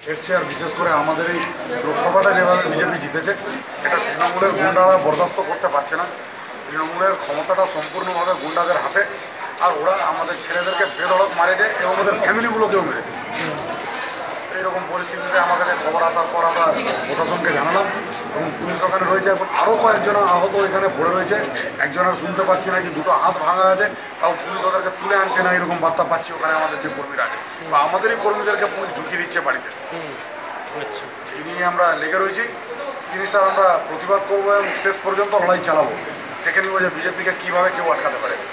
এসছে। আর বিশেষ করে আমাদের এই লোকসভাটা যেভাবে বিজেপি জিতেছে, এটা তৃণমূলের গুন্ডারা বরদাস্ত করতে পারছে না। তৃণমূলের ক্ষমতাটা সম্পূর্ণভাবে গুন্ডাদের হাতে, আর ওরা আমাদের ছেলেদেরকে বেধড়ক মারে যায় এবং ওদের ফ্যামিলিগুলোকেও মেরেছে। এইরকম পরিস্থিতিতে আমার কাছে খবর আসার পর আমরা প্রশাসনকে জানালাম এবং পুলিশ ওখানে রয়েছে। এখন আরও কয়েকজন আহত এখানে পড়ে রয়েছে। একজনের শুনতে পাচ্ছি নাকি দুটো হাত ভাঙা আছে, তাও পুলিশ ওদেরকে তুলে আনছে না, এরকম বার্তা পাচ্ছি ওখানে আমাদের যে কর্মীরা আছে, বা আমাদেরই কর্মীদেরকে পুলিশ ঢুকিয়ে দিচ্ছে বাড়িতে। এই নিয়ে আমরা লেগে রয়েছি। জিনিসটার আমরা প্রতিবাদ করবো এবং শেষ পর্যন্ত লড়াই চালাবো, দেখে নিব যে বিজেপিকে কীভাবে কেউ আটকাতে পারে।